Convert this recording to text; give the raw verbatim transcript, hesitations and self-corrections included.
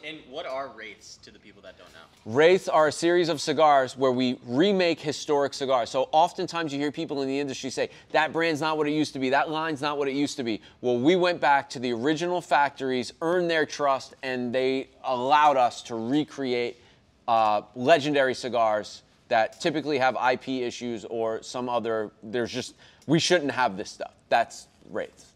And what are Wraiths to the people that don't know? Wraiths are a series of cigars where we remake historic cigars. So oftentimes you hear people in the industry say, that brand's not what it used to be, that line's not what it used to be. Well, we went back to the original factories, earned their trust, and they allowed us to recreate uh, legendary cigars that typically have I P issues or some other, there's just, we shouldn't have this stuff. That's Wraiths.